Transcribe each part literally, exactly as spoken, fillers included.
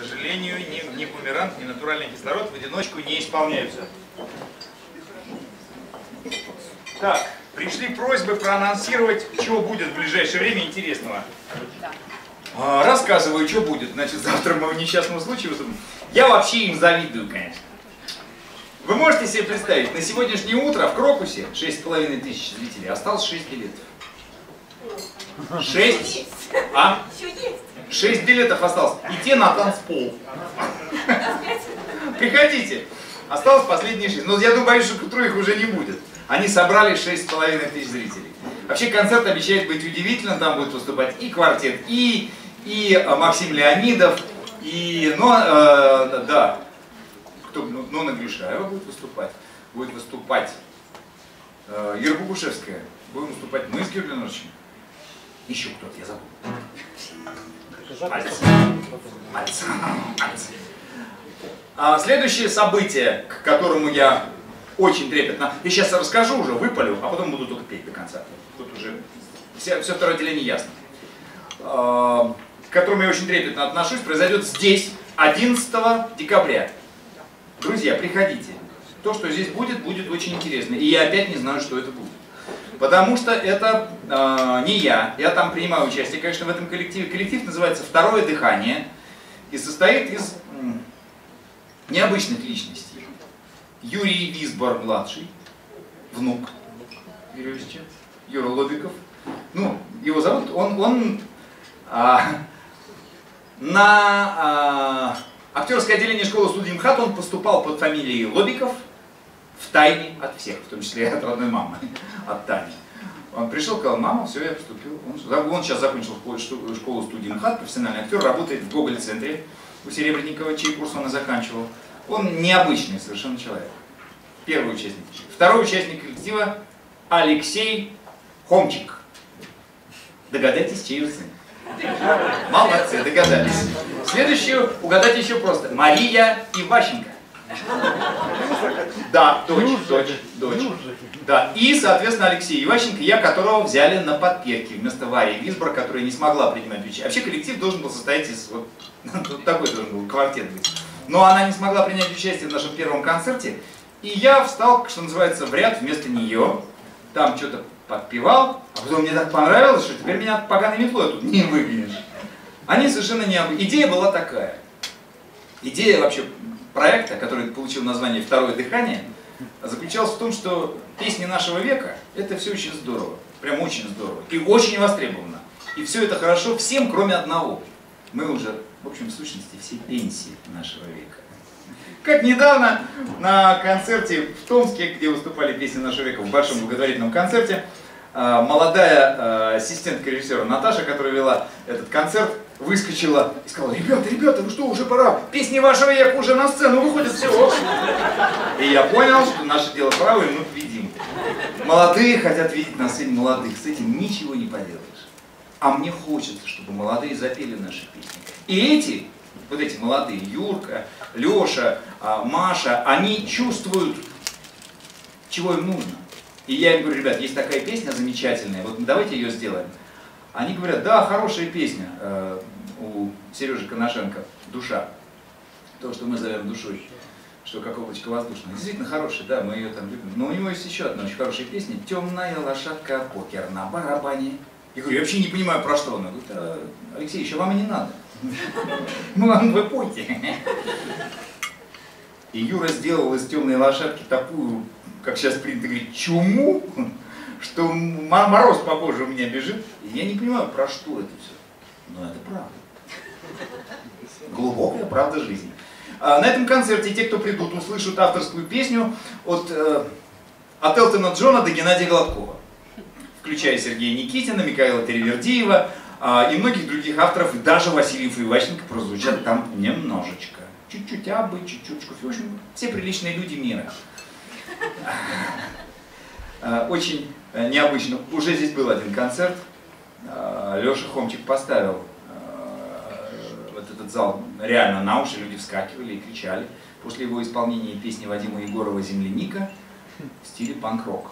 сожалению, ни, ни бумеранг, ни натуральный кислород в одиночку не исполняются. Так, пришли просьбы проанонсировать, что будет в ближайшее время интересного. А, рассказываю, что будет. Значит, завтра моего несчастного случая. Я вообще им завидую, конечно. Вы можете себе представить, на сегодняшнее утро в Крокусе шесть с половиной тысяч зрителей, осталось шесть билетов. шесть? А? шесть билетов осталось. И те на танцпол. Приходите. Осталось последние шесть. Но я думаю, что к утру их уже не будет. Они собрали шесть с половиной тысяч зрителей. Вообще концерт обещает быть удивительным. Там будет выступать и квартет, и, и Максим Леонидов, и, но, э, да, кто, Нона Гришаева будет выступать. Будет выступать э, Ира Богушевская. Будем выступать мы с Георгием Леонидовичем. Еще кто-то, я забыл. Пальцы. Пальцы. Пальцы. А следующее событие, к которому я очень трепетно, я сейчас расскажу уже, выпалю, а потом буду только петь до конца. Тут уже все, все второе отделение ясно. А, к которому я очень трепетно отношусь, произойдет здесь, одиннадцатого декабря. Друзья, приходите. То, что здесь будет, будет очень интересно. И я опять не знаю, что это будет. Потому что это э, не я. Я там принимаю участие, конечно, в этом коллективе. Коллектив называется «Второе дыхание» и состоит из м, необычных личностей. Юрий Висбор-младший, внук Юрия Ильича, Юра Лобиков. Ну, его зовут, он, он а, на а, актерское отделение школы-студии МХАТ он поступал под фамилией Лобиков в тайне от всех, в том числе и от родной мамы, от Тани. Он пришел, сказал: мама, все, я поступил. Он, он сейчас закончил школу-студии МХАТ, профессиональный актер, работает в Гоголь-центре у Серебренникова, чей курс он и заканчивал. Он необычный совершенно человек. Первый участник. Второй участник коллектива Алексей Хомчик. Догадайтесь, чей сын. Молодцы, догадались. Следующую угадать еще просто. Мария Иващенко. Да, дочь, дочь, дочь. Да. И, соответственно, Алексей Иващенко, я которого взяли на подпевки вместо Вари Висбор, которая не смогла принимать участие. Вообще коллектив должен был состоять из вот, вот такой должен был квартет быть. Но она не смогла принять участие в нашем первом концерте, и я встал, что называется, в ряд вместо нее, там что-то подпевал, а потом мне так понравилось, что теперь меня поганой метлой тут не выгонишь. Они совершенно необычные. Идея была такая. Идея вообще проекта, который получил название «Второе дыхание», заключалась в том, что песни нашего века — это все очень здорово, прям очень здорово, и очень востребовано. И все это хорошо всем, кроме одного. Мы уже, в общем, в сущности, все пенсии нашего века. Как недавно на концерте в Томске, где выступали песни нашего века, в большом благотворительном концерте, молодая ассистентка режиссера Наташа, которая вела этот концерт, выскочила и сказала: ребята, ребята, ну что, уже пора, песни вашего века уже на сцену выходят, все. И я понял, что наше дело правое, мы победим. Молодые хотят видеть на сцене молодых, с этим ничего не поделаешь. А мне хочется, чтобы молодые запели наши песни. И эти, вот эти молодые, Юрка, Леша, Маша, они чувствуют, чего им нужно. И я им говорю: ребят, есть такая песня замечательная, вот давайте ее сделаем. Они говорят: да, хорошая песня э, у Сережи Коношенко, «Душа». То, что мы зовем душой, что как облачко воздушное. Действительно хорошая, да, мы ее там любим. Но у него есть еще одна очень хорошая песня: «Темная лошадка, покер на барабане». Я говорю: я вообще не понимаю, про что она. Говорит: а, Алексей, еще вам и не надо. Ну ладно, вы пойте. И Юра сделал из «Темной лошадки» такую, как сейчас принято говорить, чуму, что мороз по коже у меня бежит. И я не понимаю, про что это все. Но это правда. Глубокая правда жизни. А на этом концерте те, кто придут, услышат авторскую песню от, э, от Элтона Джона до Геннадия Гладкова, включая Сергея Никитина, Михаила Теревердиева э, и многих других авторов, и даже Васильев и Иващенко прозвучат там немножечко. Чуть-чуть абы, чуть-чуть. В общем, все приличные люди мира. Очень необычно. Уже здесь был один концерт. Леша Хомчик поставил вот этот зал реально на уши, люди вскакивали и кричали. После его исполнения песни Вадима Егорова «Земляника» в стиле панк-рок.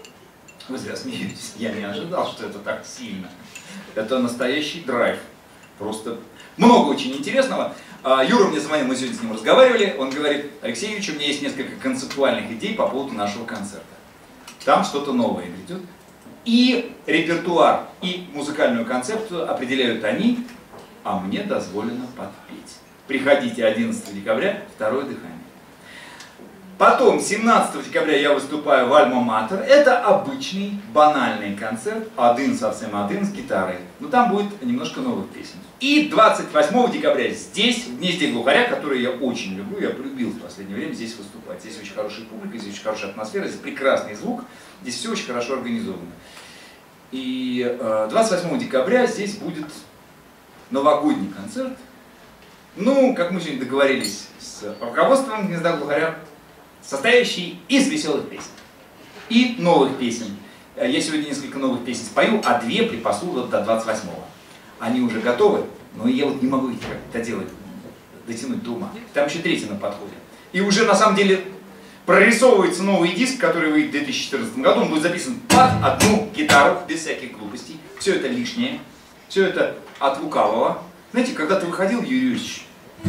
Вы зря смеетесь. Я не ожидал, что это так сильно. Это настоящий драйв. просто много очень интересного. Юра мне звонил, мы сегодня с ним разговаривали, он говорит: Алексей Юрьевич, у меня есть несколько концептуальных идей по поводу нашего концерта. Там что-то новое грядет. И репертуар, и музыкальную концепцию определяют они, а мне дозволено подпеть. Приходите одиннадцатого декабря, второе дыхание. Потом, семнадцатого декабря я выступаю в Альма-Матер. Это обычный, банальный концерт, один совсем один, с гитарой. Но там будет немножко новых песен. И двадцать восьмого декабря здесь, в Гнезде Глухаря, который я очень люблю, я полюбил в последнее время здесь выступать. Здесь очень хорошая публика, здесь очень хорошая атмосфера, здесь прекрасный звук, здесь все очень хорошо организовано. И двадцать восьмого декабря здесь будет новогодний концерт. Ну, как мы сегодня договорились с руководством Гнезда Глухаря, состоящий из веселых песен и новых песен. Я сегодня несколько новых песен спою, а две припасу вот до двадцать восьмого. Они уже готовы, но я вот не могу их доделать, дотянуть до ума. Там еще третья на подходе. И уже на самом деле прорисовывается новый диск, который выйдет в две тысячи четырнадцатом году. Он будет записан под одну гитару, без всяких глупостей. Все это лишнее, все это от лукавого. Знаете, когда ты выходил, Юрий Юрьевич,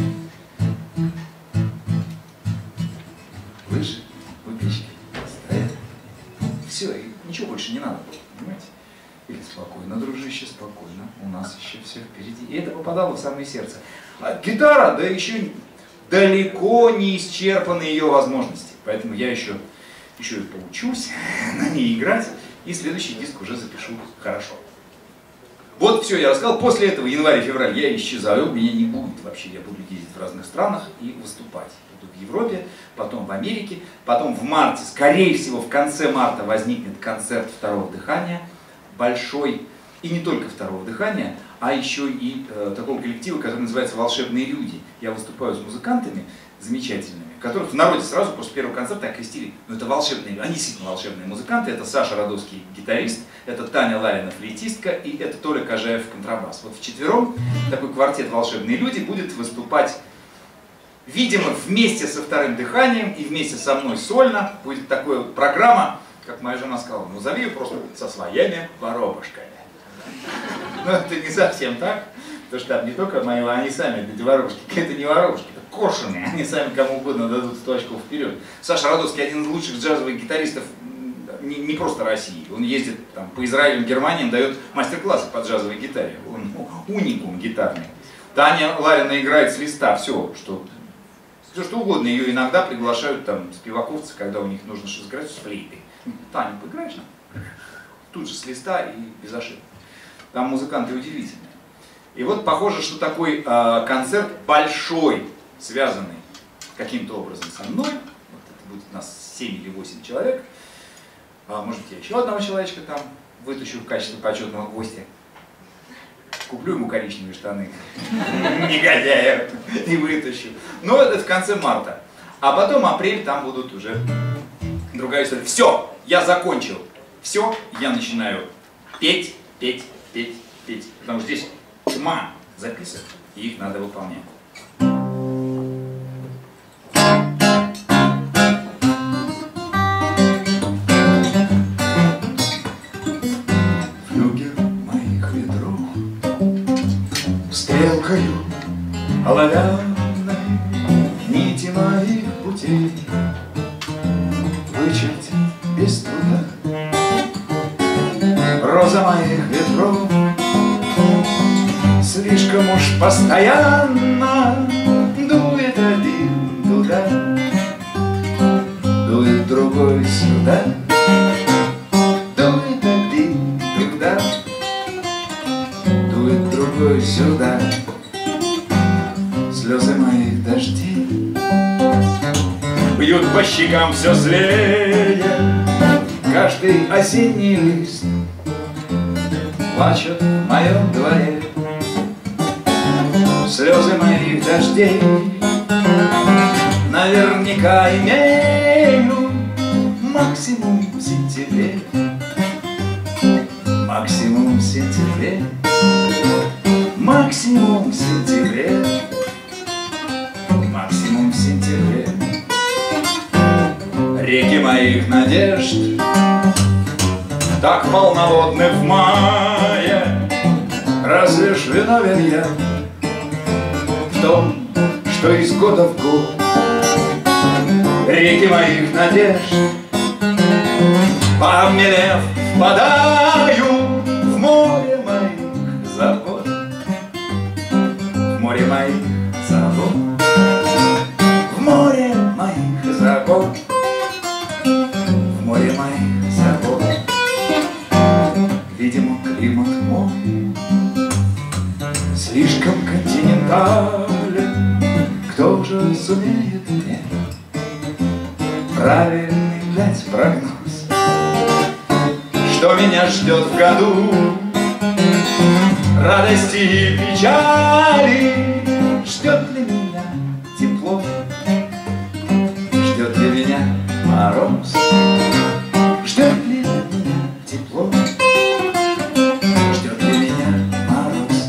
выше, выпечки, стоят. Все, и ничего больше не надо, понимаете? Или спокойно, дружище, спокойно, у нас еще все впереди. И это попадало в самое сердце. А гитара, да еще далеко не исчерпаны ее возможности. Поэтому я еще, еще и поучусь на ней играть, и следующий диск уже запишу хорошо. Вот все, я рассказал. После этого, январь-февраль, я исчезаю, меня не будет вообще. Я буду ездить в разных странах и выступать. Буду в Европе, потом в Америке, потом в марте, скорее всего, в конце марта возникнет концерт второго дыхания. Большой, и не только второго дыхания, а еще и э, такого коллектива, который называется «Волшебные люди». Я выступаю с музыкантами замечательными, которых в народе сразу после первого концерта окрестили. Ну, это волшебные, они действительно волшебные музыканты. Это Саша Радовский, гитарист, это Таня Ларина, флейтистка, и это Толя Кожаев, контрабас. Вот вчетвером такой квартет «Волшебные люди» будет выступать, видимо, вместе со вторым дыханием и вместе со мной сольно. Будет такая программа, как моя жена сказала, ну зови ее просто со своими воробушками. Но это не совсем так, потому что там не только мои, а они сами, эти воробушки, это не воробушки, это коршуны, они сами кому угодно дадут сто очков вперед. Саша Радовский один из лучших джазовых гитаристов не, не просто России, он ездит там, по Израилю, Германии, дает мастер-классы по джазовой гитаре, он уникум гитарный. Таня Ларина играет с листа, все, что, все что угодно, ее иногда приглашают там спиваковцы, когда у них нужно что-то сыграть с флейтой. Таня, поиграешь нам? Тут же с листа и без ошибок. Там музыканты удивительные. И вот похоже, что такой э, концерт большой, связанный каким-то образом со мной. Вот это будет у нас семь или восемь человек. А, может быть, я еще одного человечка там вытащу в качестве почетного гостя. Куплю ему коричневые штаны, негодяя, и вытащу. Но это в конце марта. А потом апрель, там будут уже другая история. Все, я закончил. Все, я начинаю петь, петь, петь, петь. Потому что здесь тьма записок, и их надо выполнять. Флюгер моих ветров стрелкою оловянной нити моих путей вычертит без труда роза моих ветров. Слишком уж постоянно дует один туда, дует другой сюда, дует один туда, дует другой сюда. Слезы моих дождей бьют по щекам все злее, каждый осенний лист плачет в моем дворе. Слезы моих дождей наверняка имеют максимум в сентябре, максимум в сентябре, максимум в сентябре, максимум в сентябре. Реки моих надежд так полноводны в мае, разве ж виновен я в том, что из года в год реки моих надежд, помелев, впадаю в море моих забот, в море моих забот, в море моих забот, в море моих забот. Видимо, климат мой слишком континентален. Кто же сумеет мне правильный дать прогноз, что меня ждет в году радости и печали? Ждет ли меня тепло, ждет ли меня мороз, ждет ли меня тепло, ждет ли меня мороз?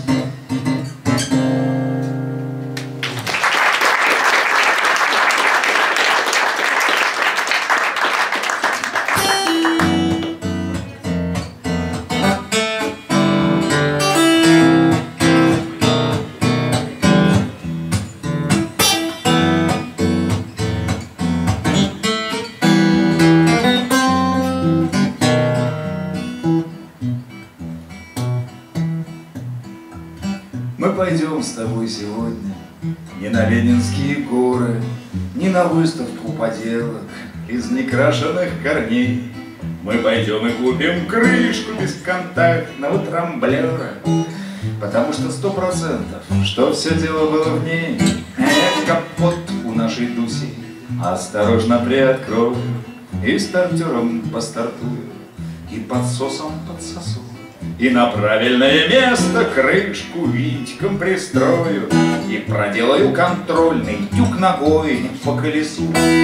Мы пойдем с тобой сегодня не на Ленинские горы, не на выставку поделок из некрашенных корней. Мы пойдем и купим крышку бесконтактного трамблера, потому что сто процентов, что все дело было в ней. Эх, капот у нашей Дуси осторожно приоткрою, и стартером постартую, и подсосом подсосу, и на правильное место крышку винтиком пристрою, и проделаю контрольный тюк ногой по колесу.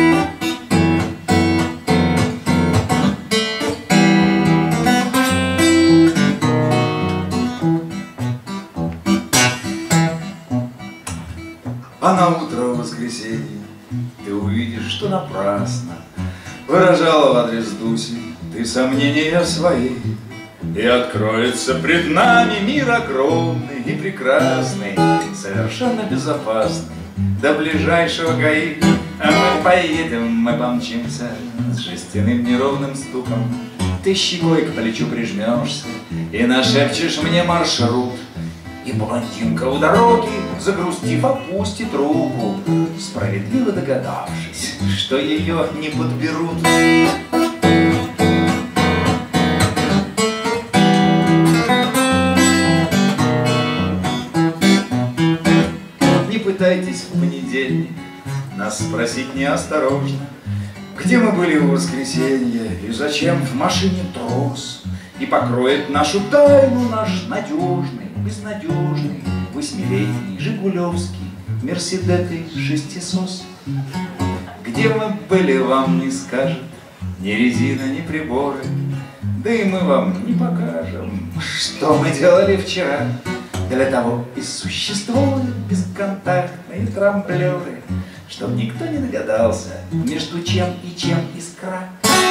А на утро воскресенья ты увидишь, что напрасно выражала в адрес Дуси ты сомнения свои. И откроется пред нами мир огромный и прекрасный, совершенно безопасный, до ближайшего ГАИ. А мы поедем, мы помчимся с жестяным неровным стуком. Ты щекой к плечу прижмешься и нашепчешь мне маршрут. И блондинка у дороги, загрустив, опустит руку, справедливо догадавшись, что ее не подберут. Не пытайтесь в понедельник нас спросить неосторожно, где мы были в воскресенье и зачем в машине трос. И покроет нашу тайну наш надежный, безнадежный, восьмилетний жигулевский мерседетый шестисос. Где мы были, вам не скажет ни резина, ни приборы, да и мы вам не покажем, что мы делали вчера. Для того и существуют бесконтактные трамблеры, чтоб никто не догадался, между чем и чем искра.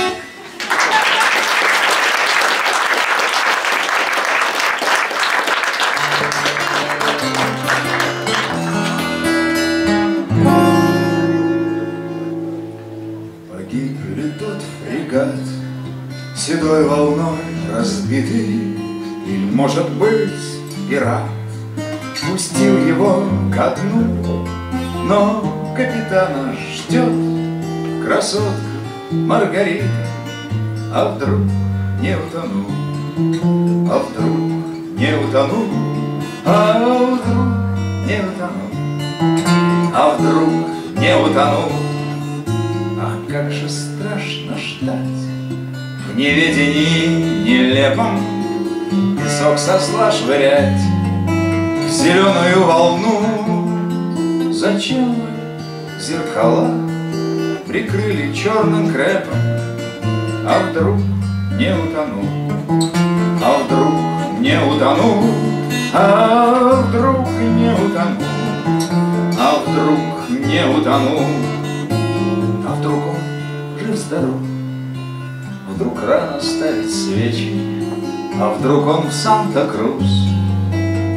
Погиб ли тот фрегат, седой волной разбитый, или, может быть, пират пустил его ко дну, но капитана ждет красотка Маргарита. А вдруг не утону, а вдруг не утону, а вдруг не утону, а вдруг не утону. Ах, как же страшно ждать в неведении нелепом, песок со сла швырять в зеленую волну. Зачем вы зеркала прикрыли черным крепом? А вдруг не утону, а вдруг не утону, а вдруг не утону, а вдруг не утону, а вдруг он жив-здоров, вдруг рано ставить свечи, а вдруг он в Санта-Крус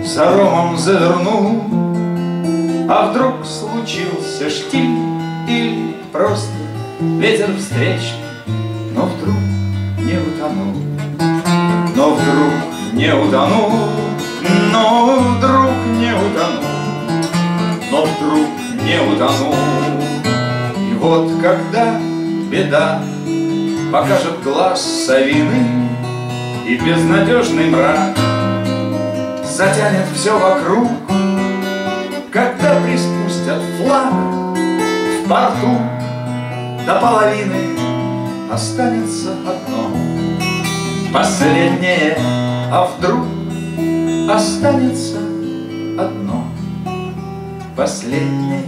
за ромом завернул, а вдруг случился штиль или просто ветер встречный, но вдруг не утонул, но вдруг не утонул, но вдруг не утонул, но вдруг не утонул. И вот когда беда покажет глаз совины и безнадежный мрак затянет все вокруг, когда приспустят флаг в порту, до половины останется одно последнее, а вдруг останется одно последнее,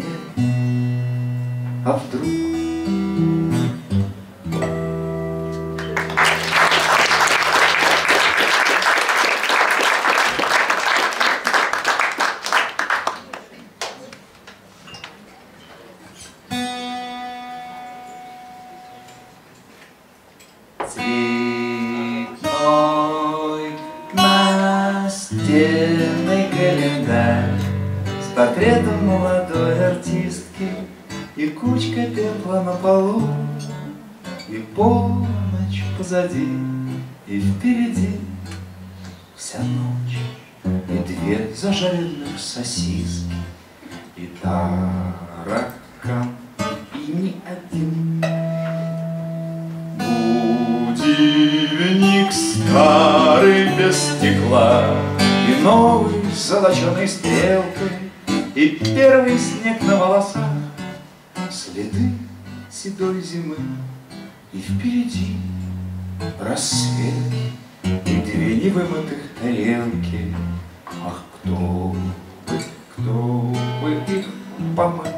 а вдруг. Цветной настенный календарь с портретом молодой артистки и кучка пепла на полу, и полночь позади, и впереди вся ночь, и две зажаренных сосиски, и таракан, и ни один будильник старый без стекла, и новый с золоченой стрелкой, и первый снег на волосах, следы седой зимы, и впереди рассвет, и две невымытых тарелки. Ах, кто бы, кто бы их помыл?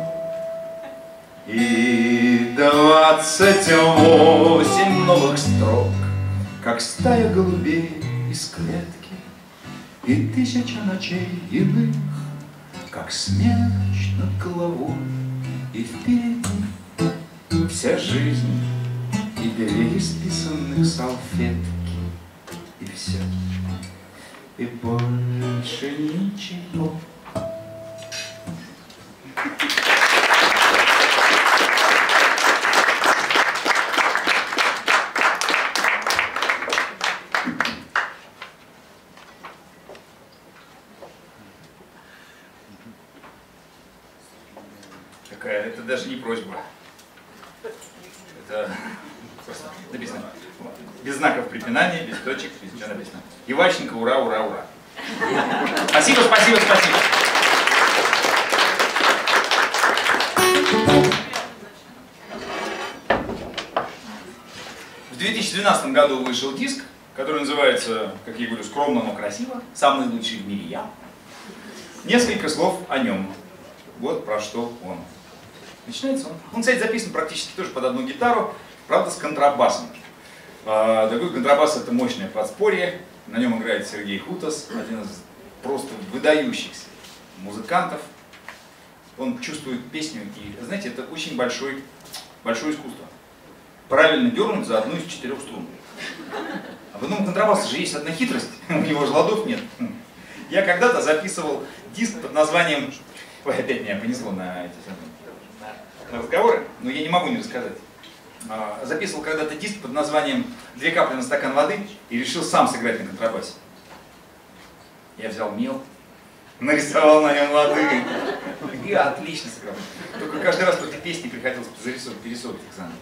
И двадцать восемь новых строк, как стая голубей из клетки, и тысяча ночей иных, как смерч над головой, и впереди вся жизнь, и две исписанных салфетки, и все, и больше ничего. Это даже не просьба. Это просто написано. Без знаков препинания, без точек, без ничего написано. Иващенко, ура, ура, ура. Спасибо, спасибо, спасибо. В две тысячи двенадцатом году вышел диск, который называется, как я говорю, скромно, но красиво. Самый лучший в мире я. Несколько слов о нем. Вот про что он. Начинается он. Он, кстати, записан практически тоже под одну гитару, правда, с контрабасом. А, такой контрабас — это мощное подспорье. На нем играет Сергей Хутас, один из просто выдающихся музыкантов. Он чувствует песню, и, знаете, это очень большой, большое искусство. Правильно дернуть за одну из четырех струн. А в одном контрабасе же есть одна хитрость, у него же ладов нет. Я когда-то записывал диск под названием... Ой, опять меня понесло на эти на разговоры, но я не могу не рассказать. Записывал когда-то диск под названием «Две капли на стакан воды» и решил сам сыграть на контрабасе. Я взял мел, нарисовал на нем воды и отлично сыграл. Только каждый раз после песни приходилось зарисовывать, перерисовывать их заново.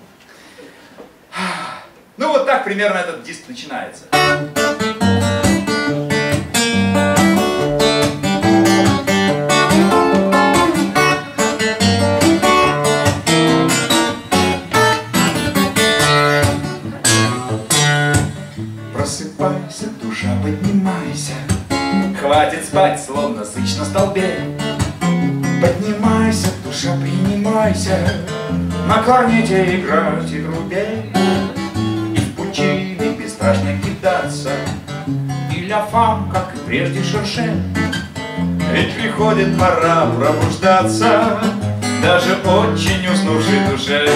Ну вот так примерно этот диск начинается. Просыпайся, душа, поднимайся, хватит спать, словно сыч на столбе. Поднимайся, душа, принимайся, на корнете играть и трубе. И в пучины бесстрашно кидаться, и ля-фам, как и прежде, шершен. Ведь приходит пора пробуждаться, даже очень уснувшей душе.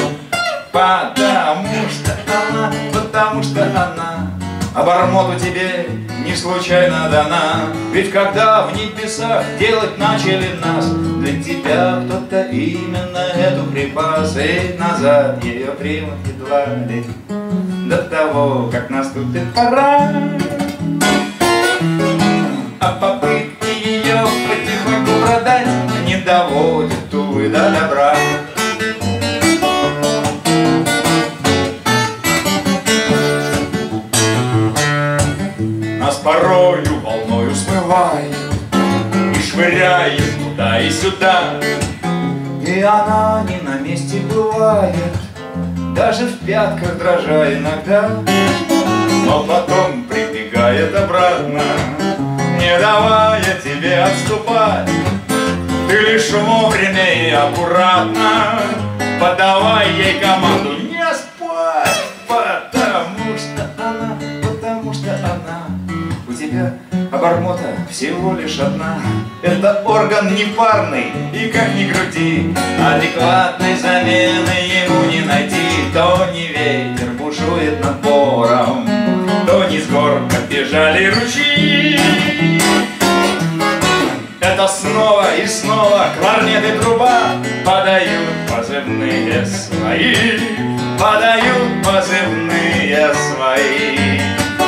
Потому что она, потому что она обормоту тебе не случайно дана. Ведь когда в небесах делать начали нас, для тебя кто-то именно эту припас. И назад ее примут едва ли до того, как наступит пора. А попытки ее потихоньку продать не доводят, увы, до добра. Нас порою волною смывает и швыряет туда и сюда, и она не на месте бывает, даже в пятках дрожа иногда. Но потом прибегает обратно, не давая тебе отступать. Ты лишь вовремя и аккуратно подавай ей команду не спать, потому что она, потому что она у тебя обормота всего лишь одна. Это орган непарный, и как ни крути, адекватной замены ему не найти. То не ветер бушует над пором, то не с гор отбежали ручьи. Это снова и снова кларнет и труба подают позывные свои, подают позывные свои.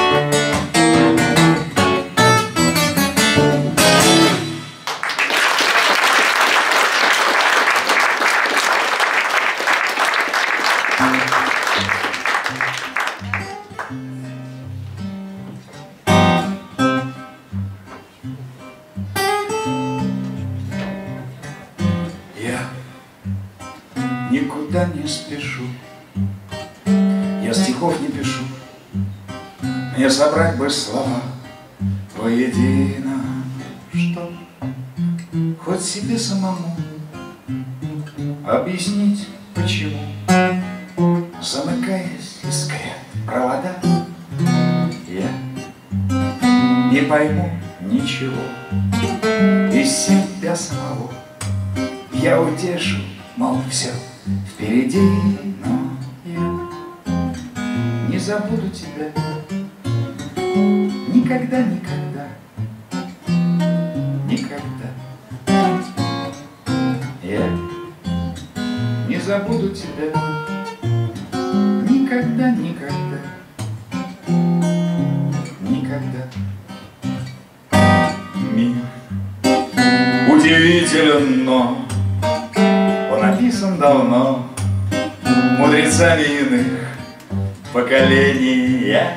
Никуда не спешу, я стихов не пишу, мне собрать бы слова воедино, что хоть себе самому объяснить, почему, замыкаясь, искрят провода, я не пойму ничего из себя самого. Я утешу, мол, все впереди, но я не забуду тебя никогда, никогда, никогда. Я не забуду тебя никогда, никогда, никогда. Мир удивителен, но он написан давно мудрецами иных поколений. Я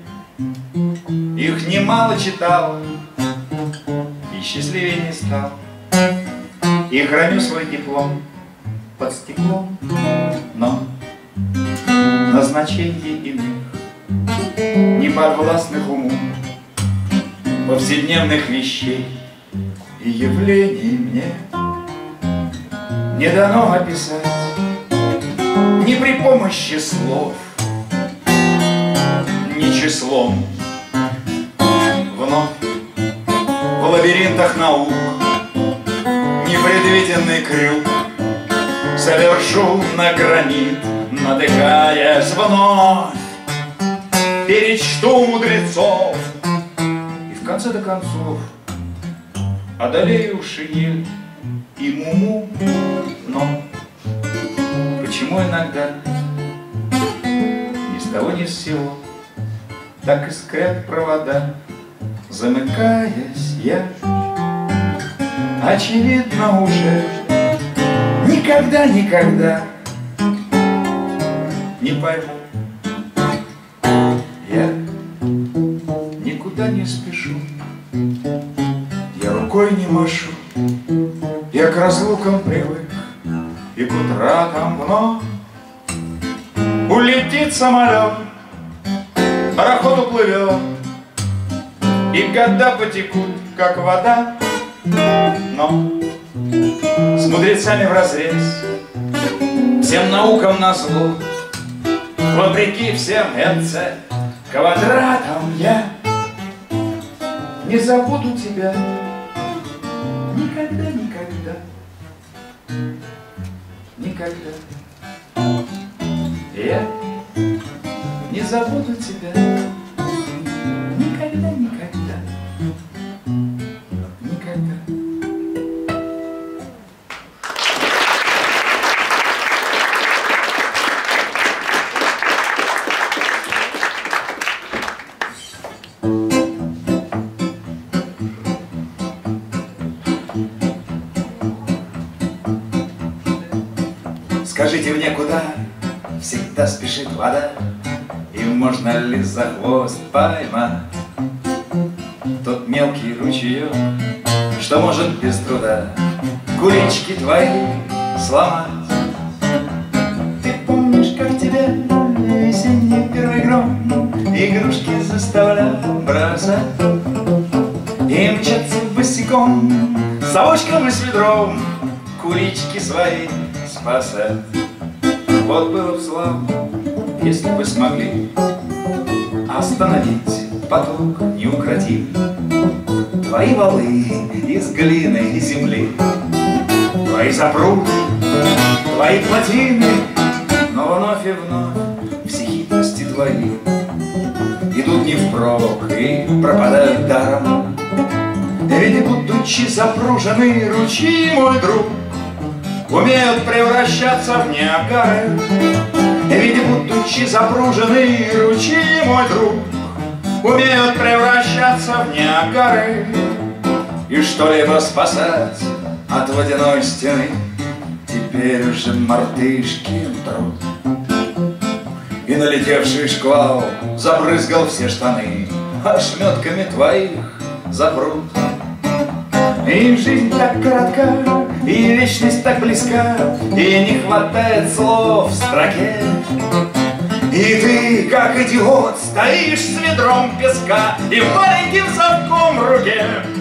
их немало читал и счастливее не стал, и храню свой диплом под стеклом, но назначение иных не подвластных уму, повседневных вещей и явлений мне не дано описать ни при помощи слов, ни числом. Вновь в лабиринтах наук непредвиденный крюк совершу на гранит, натыкаясь вновь. Перечту мудрецов и в конце-то концов одолею Шиель и Муму. Но почему иногда ни с того ни с сего так искрят провода, замыкаясь я, очевидно уже никогда, никогда не пойму. Я никуда не спешу, я рукой не машу, я к разлукам привык и к утратам вновь. Улетит самолет, пароход уплывет, и года потекут, как вода. Но с мудрецами вразрез, всем наукам назло, вопреки всем МЦ квадратам, я не забуду тебя никогда, никогда, никогда. Я не забуду тебя никогда. никогда, никогда, никогда. Скажите мне, куда всегда спешит вода, и можно ли за хвост поймать тот мелкий ручеек, что может без труда кулички твои сломать? Ты помнишь, как тебя весенний первый гром игрушки заставлял бросать и мчаться босиком с совочком и с ведром кулички свои спасать? Вот было б славно, если бы смогли остановить поток неукротимый. Твои валы из глины и земли, твои запруды, твои плотины, но вновь и вновь все хитрости твои идут не впрок и пропадают даром. Ведь будучи запружены ручьи, мой друг, умеют превращаться в Ниагары. Ведь будучи запружены ручьи, мой друг, умеют превращаться в Ниагары. И что-либо спасать от водяной стены теперь уже мартышкин труд. И налетевший шквал забрызгал все штаны, ошметками твоих запрут. И жизнь так коротка, и вечность так близка, и не хватает слов в строке. И ты, как идиот, стоишь с ведром песка и маленьким совком в руке.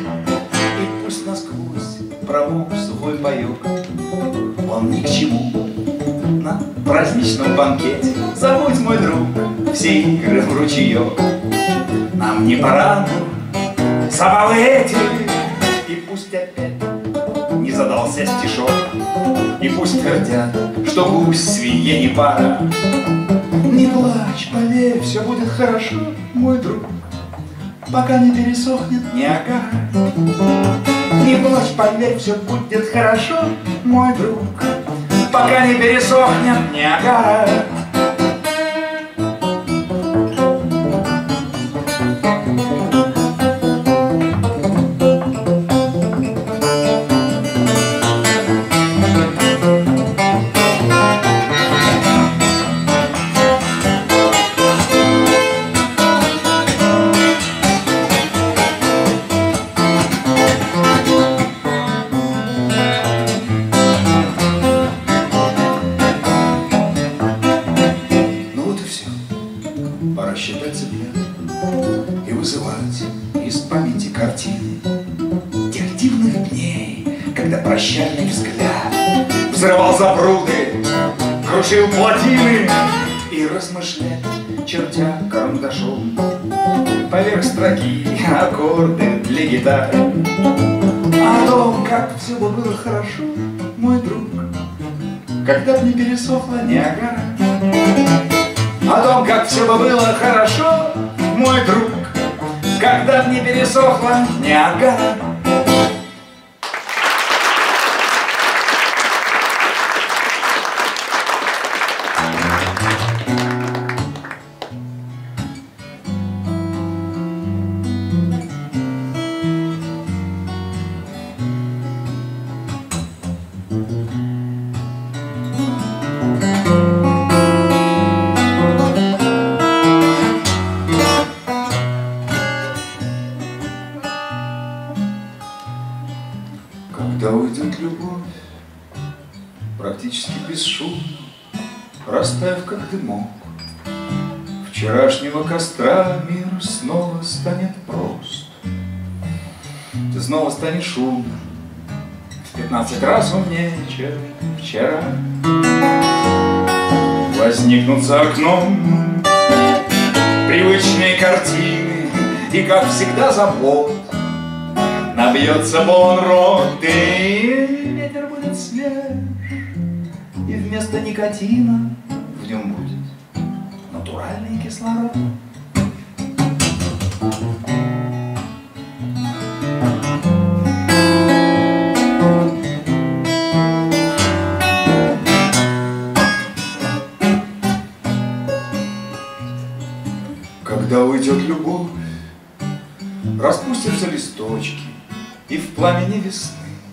И пусть насквозь промок сухой паёк, он ни к чему на праздничном банкете. Забудь, мой друг, все игры в ручеек, нам не по рангу забавы эти. И пусть опять не задался стишок, и пусть твердят, что гусь свинье не пара. Не плачь, поверь, все будет хорошо, мой друг, пока не пересохнет Ниагара. Не плачь, поверь, все будет хорошо, мой друг, пока не пересохнет Ниагара. Прощальный взгляд взрывал запруды, крушил плотины и размышлять, чертя карандашом поверх строки аккорды для гитары. О том, как все бы было хорошо, мой друг, когда б не пересохла Ниагара. О том, как все бы было хорошо, мой друг, когда б не пересохла Ниагара. Когда уйдет любовь, практически бесшумно, растаяв как дымок, вчерашнего костра мир снова станет прост. Ты снова станешь умным, в пятнадцать раз умнее, чем вчера. Возникнут за окном привычные картины, и, как всегда, забот набьется полон-рот, и ветер будет свеж, и вместо никотина в нем будет натуральный кислород. распустятся листочки, и в пламени весны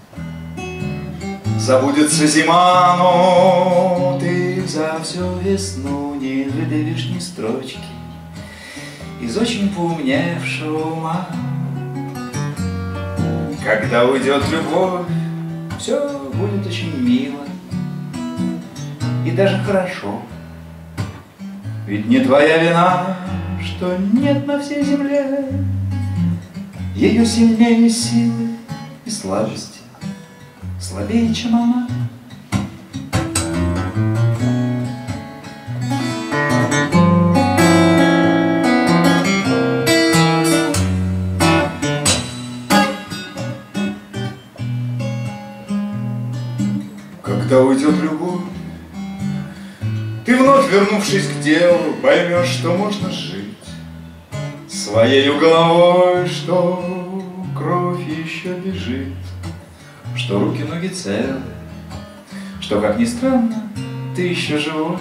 забудется зима, но ты за всю весну не выдавишь ни строчки из очень поумневшего ума. Когда уйдет любовь, все будет очень мило и даже хорошо. Ведь не твоя вина, что нет на всей земле ее сильнее силы и слабости, слабее, чем она. Когда уйдет любовь, ты вновь, вернувшись к делу, поймешь, что можно жить своею головой, что кровь еще бежит, что руки-ноги целы, что, как ни странно, ты еще живой,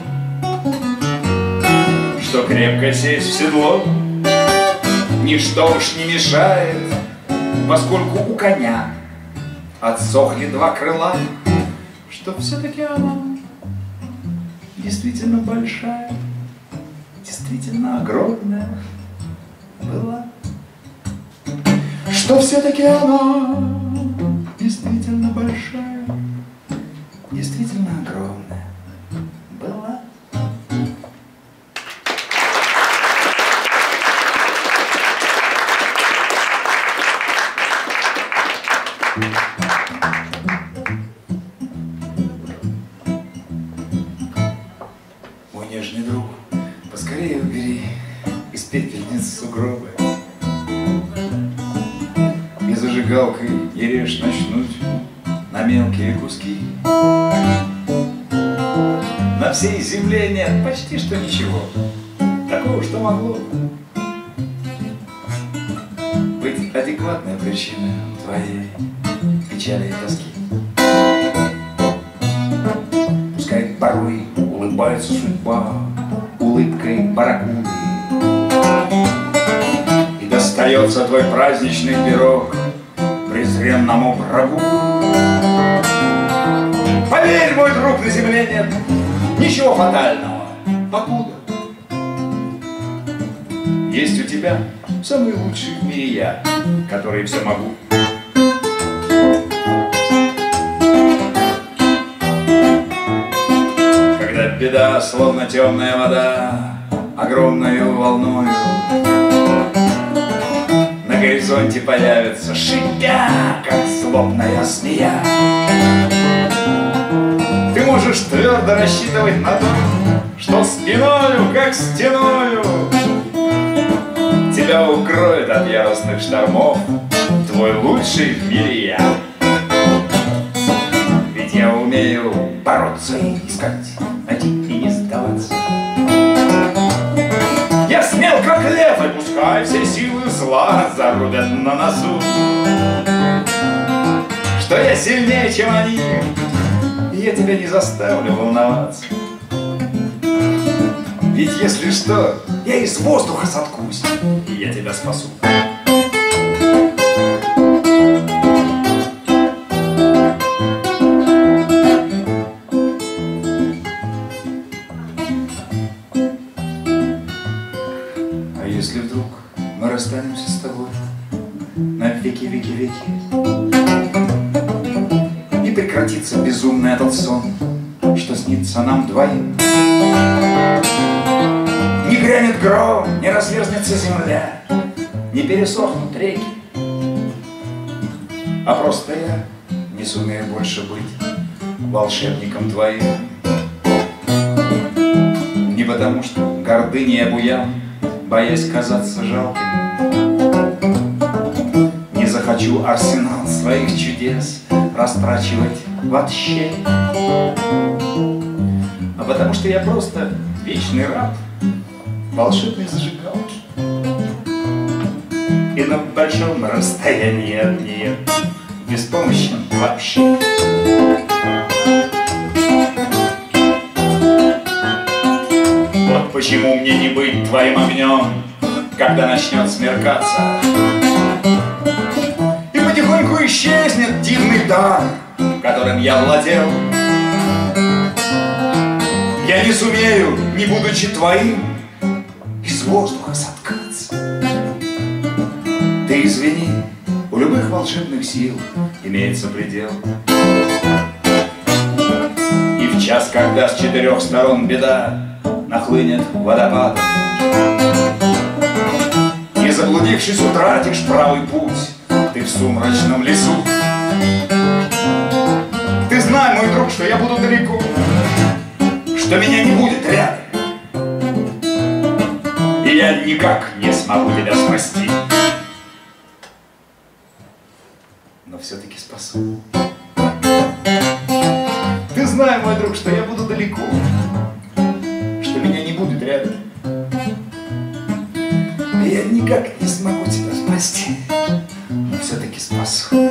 что крепко сесть в седло ничто уж не мешает, поскольку у коня отсохли два крыла, что все-таки она действительно большая, действительно огромная была, что все-таки она действительно большая, действительно огромная была. Мой нежный друг, поскорее убери из пепельниц сугробы, и зажигалкой не режь начнуть на мелкие куски. На всей земле нет почти что ничего такого, что могло быть адекватной причиной твоей печали и тоски. Пускай порой улыбается судьба улыбкой барракуды, и достается твой праздничный пирог презренному врагу. Поверь, мой друг, на земле нет ничего фатального, покуда есть у тебя самый лучший в мире я, который все могу. Когда беда, словно темная вода, огромною волною на горизонте появится, шипя, как злобная змея, ты можешь твердо рассчитывать на то, что спиною, как стеною, тебя укроет от яростных штормов твой лучший в мире я. Ведь я умею бороться и искать, найти и не сдаваться. Я смел, как лев, и пускай все силы зла зарубят на носу, что я сильнее, чем они, и я тебя не заставлю волноваться. Ведь если что, я из воздуха соткусь, и я тебя спасу. А если вдруг мы расстанемся с тобой на веки-веки-веки, и прекратится безумный этот сон, что снится нам двоим, не грянет гром, не разверзнется земля, не пересохнут реки, а просто я не сумею больше быть волшебником твоим. Не потому что гордыней обуял, боясь казаться жалким, не захочу арсенал своих чудес растрачивать вообще, а потому что я просто вечный раб волшебной зажигалки, и на большом расстоянии от нее беспомощен вообще. Вот почему мне не быть твоим огнем, когда начнет смеркаться. вдруг исчезнет дивный дар, которым я владел. Я не сумею, не будучи твоим, из воздуха соткаться. Ты извини, у любых волшебных сил имеется предел. И в час, когда с четырех сторон беда нахлынет водопадом, и заблудившись утратишь правый путь ты в сумрачном лесу, ты знай, мой друг, что я буду далеко, что меня не будет рядом, и я никак не смогу тебя спасти, но все-таки спасу. Ты знай, мой друг, что я буду далеко, что меня не будет рядом, и я никак не смогу тебя спасти, но все-таки спасу.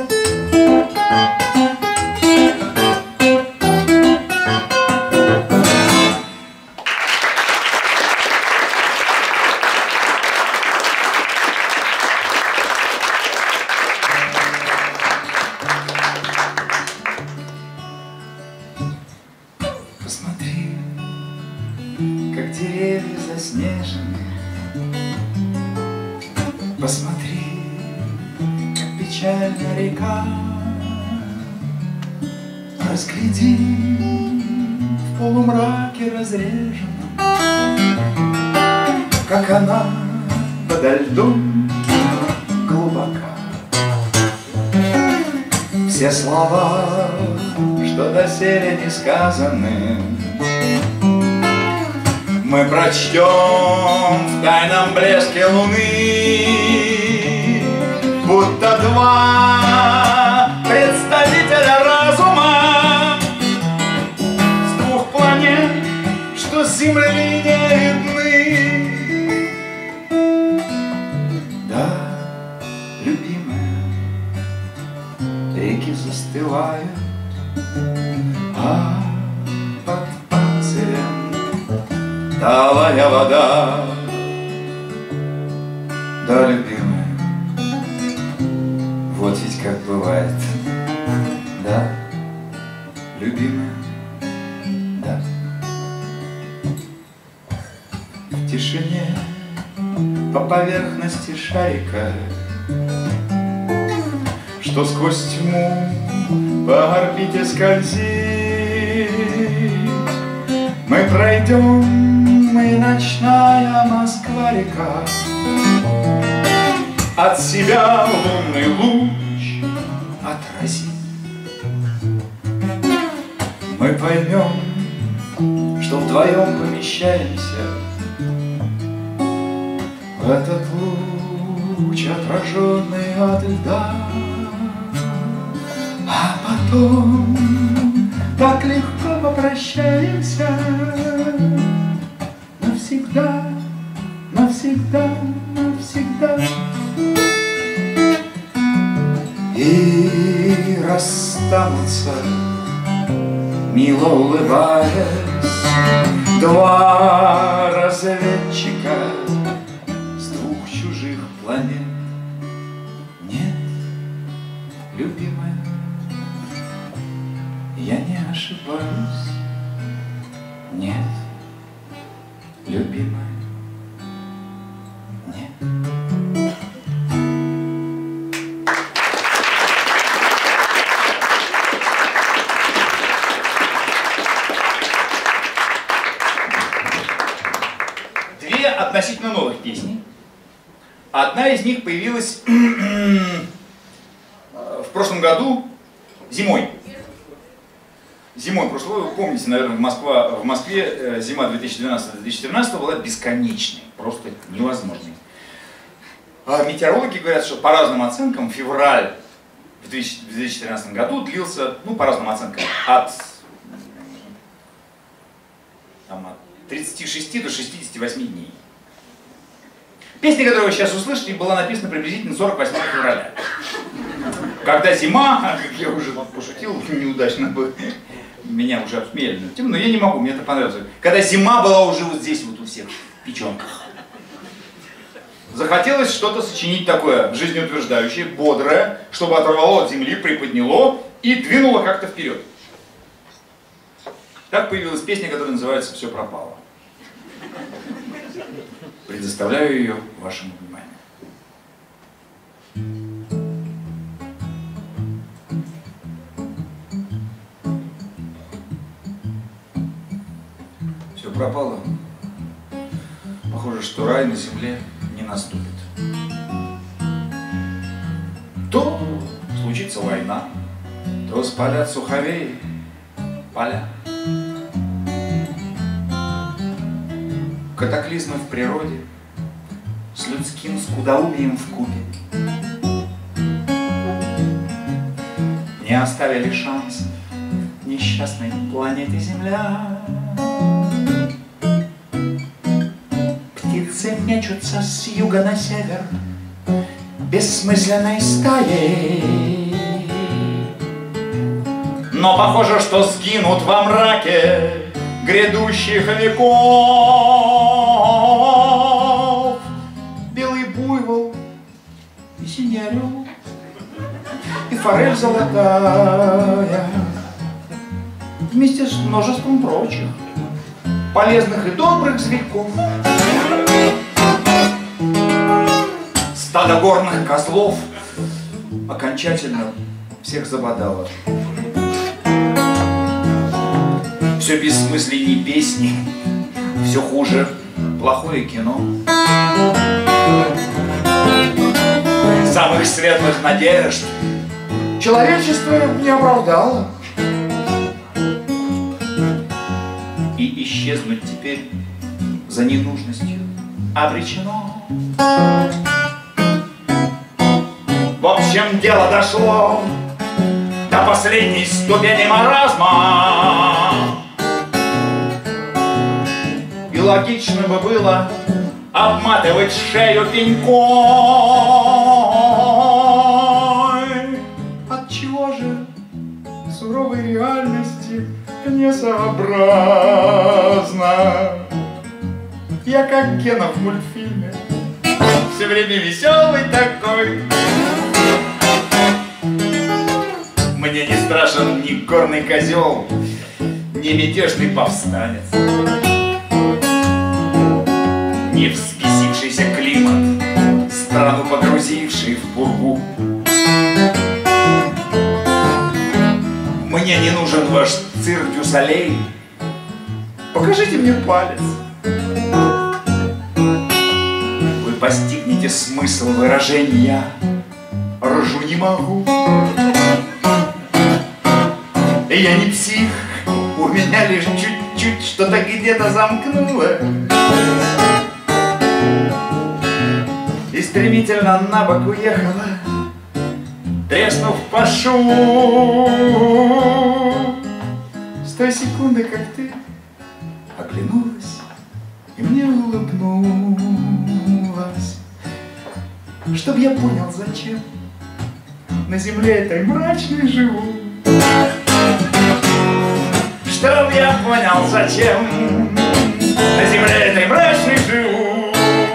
Посмотри, как деревья заснежены. Посмотри, как печальна река. Разгляди в полумраке разреженном, как она подо льдом глубока. Все слова, что доселе не сказаны, мы прочтем в тайном блеске луны, будто два представителя разума с двух планет, что с Земли не видны. Да, любимая, реки застывают, а под панцирем талая вода. Да, любимая, вот ведь как бывает. Да, любимая, да. В тишине по поверхности шарика, что сквозь тьму по орбите скользит, мы пройдем, и ночная Москва-река от себя лунный луч отразит. Мы поймем, что вдвоем помещаемся в этот луч, отраженный от льда. А потом так легко попрощаемся навсегда, навсегда, навсегда. И расстанутся, мило улыбаясь, два разведчика с двух чужих планет. Нет, любимая, я не ошибаюсь. Нет, любимая, нет. Две относительно новых песни. Одна из них появилась в прошлом году зимой. Зимой прошлого, вы помните, наверное, в, Москва, в Москве зима две тысячи двенадцатого — две тысячи четырнадцатого была бесконечной, просто невозможной. А метеорологи говорят, что по разным оценкам февраль в две тысячи четырнадцатом году длился, ну, по разным оценкам, от, там, от тридцати шести до шестидесяти восьми дней. Песня, которую вы сейчас услышите, была написана приблизительно сорок восьмого февраля. Когда зима, как я уже пошутил, неудачно бы, меня уже обсмеяли на эту тему, но я не могу, мне это понравилось. Когда зима была уже вот здесь, вот у всех, в печенках. захотелось что-то сочинить такое жизнеутверждающее, бодрое, чтобы оторвало от земли, приподняло и двинуло как-то вперед. Так появилась песня, которая называется «Все пропало». Предоставляю ее вашему вниманию. Все пропало. Похоже, что рай на земле не наступит. То случится война, то спалят суховеи поля. Катаклизмы в природе с людским скудоумием вкупе не оставили шансов несчастной планете Земля. Птицы мечутся с юга на север бессмысленной стаей, но похоже, что сгинут во мраке грядущих веков. Белый буйвол и синий орел, и форель золотая, вместе с множеством прочих полезных и добрых зверьков. Стадо горных козлов окончательно всех забодало. Все бессмысленней песни, все хуже плохое кино. Самых светлых надежд человечество не оправдало. И исчезнуть теперь за ненужностью обречено. В общем, дело дошло до последней ступени маразма. И логично бы было обматывать шею пенькой. Отчего же суровой реальности несообразно? Я как Гена в мультфильме, все время веселый такой. Мне не страшен ни горный козел, ни мятежный повстанец, ни взбесившийся климат, страну погрузивший в пургу. Мне не нужен ваш цирк дю солей, покажите мне палец. Вы постигнете смысл выражения «ржу не могу». Я не псих, у меня лишь чуть-чуть что-то где-то замкнуло и стремительно на бок уехала, треснув по шву. С той секунды, как ты оглянулась и мне улыбнулась, чтоб я понял, зачем на земле этой мрачной живу. Чтоб я понял, зачем на земле этой мрачной живу.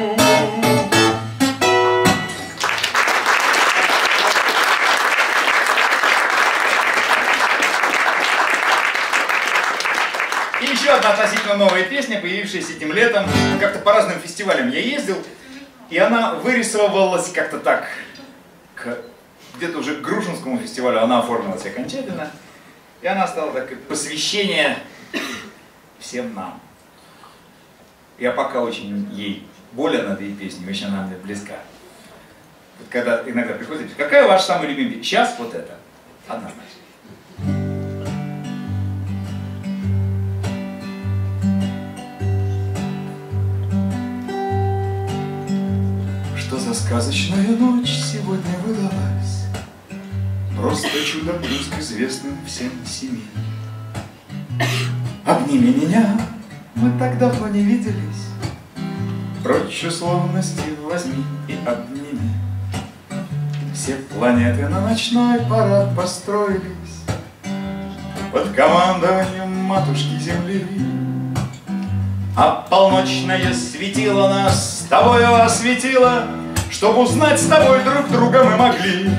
И еще одна относительно новая песня, появившаяся этим летом. Как-то по разным фестивалям я ездил, и она вырисовывалась как-то так. Где-то уже к Грушинскому фестивалю она оформилась окончательно. И она стала такое посвящение всем нам. Я пока очень ей болен этой песней, очень она мне близка. Вот когда иногда приходит, какая ваша самая любимая песня? Сейчас вот это. Однозначно. Что за сказочная ночь сегодня выдалась? Просто чудо плюс к известным всем семи. Обними меня, мы так давно не виделись. Прочь условности возьми и обними. Все планеты на ночной парад построились под командованием матушки Земли. А полночное светило нас тобою осветила, чтоб узнать с тобой друг друга мы могли.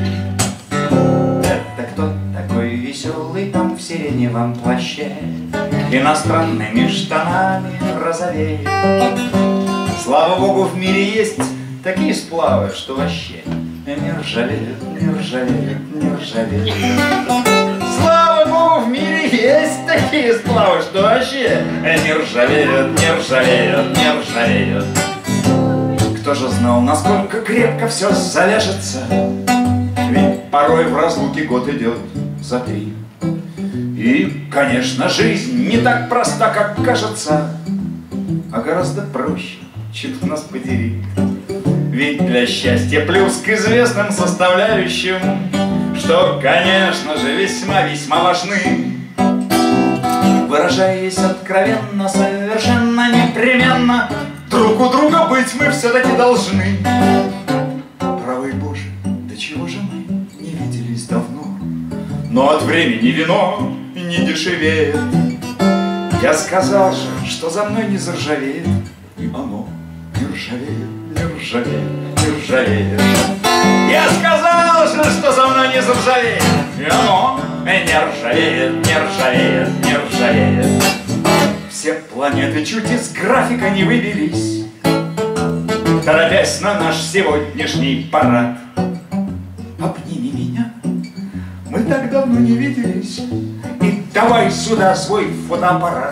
Это кто такой веселый там в сиреневом плаще, иностранными штанами розовеет? Слава богу, в мире есть такие сплавы, что вообще не ржавеют, не ржавеют, не ржавеют. Слава богу, в мире есть такие сплавы, что вообще не ржавеют, не ржавеют, не ржавеют. Кто же знал, насколько крепко все завяжется? Ведь порой в разлуке год идет за три. И, конечно, жизнь не так проста, как кажется, а гораздо проще, чем нас поделить. Ведь для счастья плюс к известным составляющим, что, конечно же, весьма-весьма важны, выражаясь откровенно, совершенно непременно, друг у друга быть мы все-таки должны. Правый Боже, до чего же мы не виделись давно, но от времени вино не дешевеет. Я сказал же, что за мной не заржавеет, и оно не ржавеет, не ржавеет, не ржавеет. Я сказал же, что за мной не заржавеет, и оно не ржавеет, не ржавеет, не ржавеет. Все планеты чуть из графика не выбились, торопясь на наш сегодняшний парад. Обними меня, мы так давно не виделись, и давай сюда свой фотоаппарат.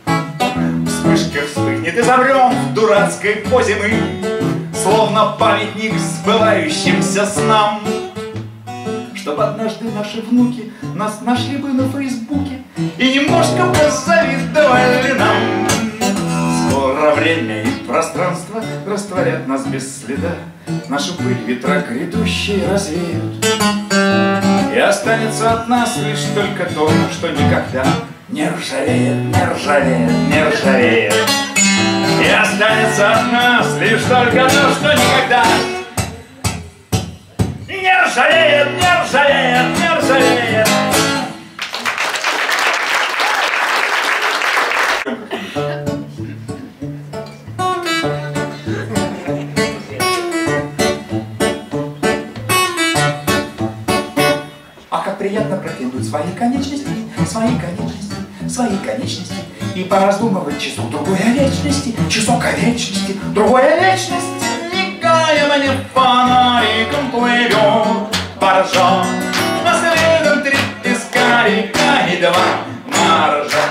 Вспышка вспыхнет и замрем в дурацкой позе мы, словно памятник сбывающимся снам. Чтоб однажды наши внуки нас нашли бы на Фейсбуке и немножко позавидовали нам. Скоро время и пространство растворят нас без следа, нашу пыль ветра грядущие развеют, и останется от нас лишь только то, что никогда не ржавеет, не ржавеет, не ржавеет. И останется от нас лишь только то, что никогда не ржавеет, не ржавеет, не ржавеет. А как приятно прокинуть свои конечности, свои конечности, свои конечности и пораздумывать часок другой о вечности, часок о вечности, другой о вечности. Мигая мне фонариком плывет баржа, а следом три пескарика и два моржа.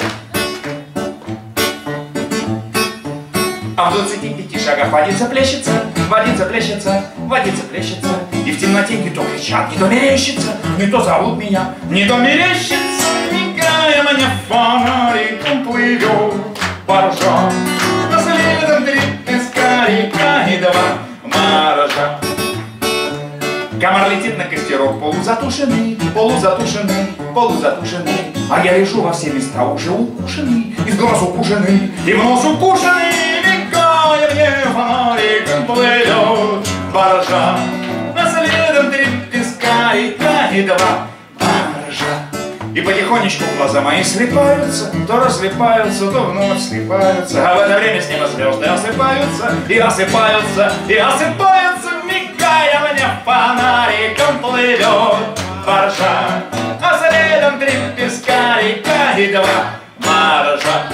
А в двадцати пяти шагах водица плещется, водица плещется, водица плещется, и в темноте не то кричат, не то мерещится, не то зовут меня, не то мерещится. Мигая мне фонариком плывет баржа, а следом три пескарика и два моржа. Комар летит на костерок, полузатушенный, полузатушенный, полузатушенный, а я лежу во все места уже укушенный, и в глаз укушенный, и в нос укушенный. Мигая мне фонариком плывет баржа, а следом три пескарика и два моржа. И потихонечку глаза мои слипаются, то разлипаются, то вновь слипаются, а в это время с неба звезды осыпаются, и осыпаются, и осыпаются. Мигая мне фонариком плывет баржа, а следом три пескарика и два моржа.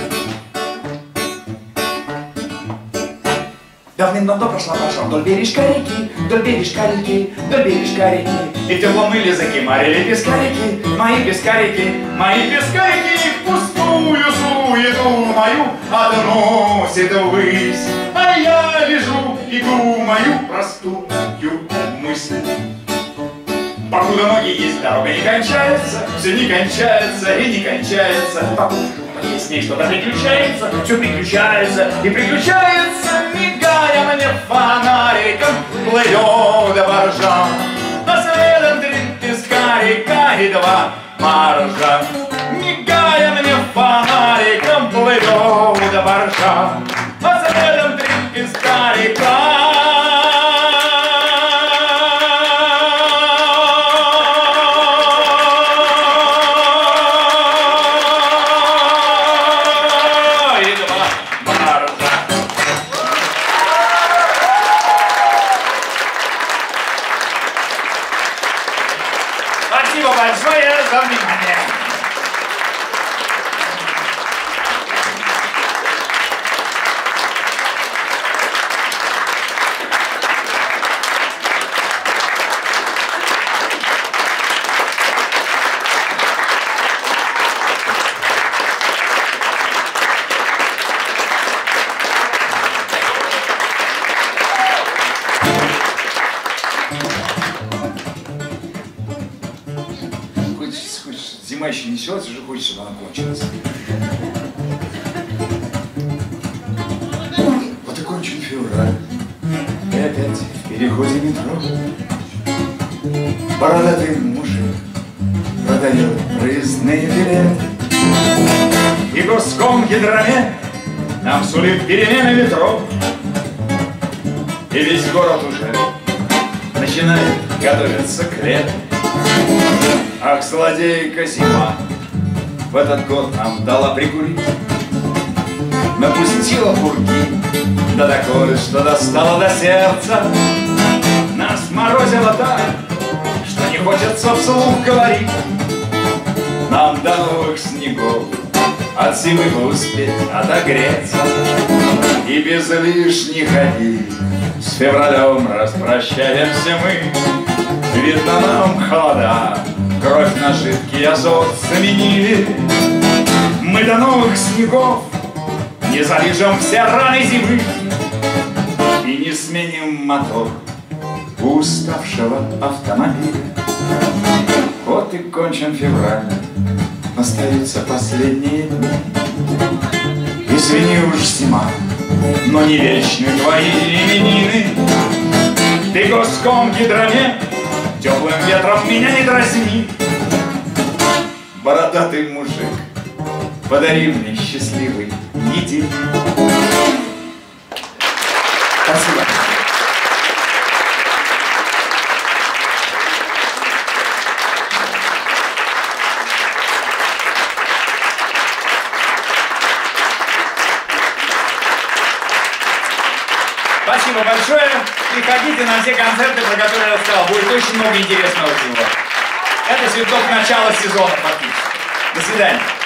Давным-давно прошла баржа вдоль бережка реки, вдоль бережка реки, вдоль бережка реки, и в теплом мыле закимарили пескарики, мои пескарики, мои пескарики, в пустую суету мою относит ввысь, а я лежу и думаю простую мысль. Покуда ноги есть, дорога не кончается, все не кончается и не кончается. Покуда с ней что-то приключается, все приключается и приключается. Мигая мне фонариком плывет баржа, а следом три пескарика и два моржа. Мигая мне фонариком плывет баржа, а следом три пескарика. Спасибо большое за внимание. Зима еще не началась, уже хочется, чтобы она кончилась. Вот и кончен февраль, и опять в переходе метро бородатый мужик продает проездные билеты. И госком гидромет нам сулит перемены метро. И весь город уже начинает готовиться к лету. Ах, злодейка зима в этот год нам дала прикурить, напустила пурги, да такое, что достала до сердца. Нас морозило так, что не хочется вслух говорить. Нам до новых снегов от зимы бы успеть отогреться. И без лишних обид с февралем распрощаемся мы. Видно, нам холода кровь на жидкий азот заменили. Мы до новых снегов не залижем все раны зимы и не сменим мотор уставшего автомобиля. Вот и кончен февраль, остаются последние дни. Извини уж, зима, но не вечны твои именины. Ты госком гидромет, теплым ветром меня не дразни. Бородатый мужик, подари мне счастливый день. Спасибо. Спасибо большое. Приходите на все концерты, про которые я рассказал. Будет очень много интересного всего. Это цветок начала сезона фактически. До свидания.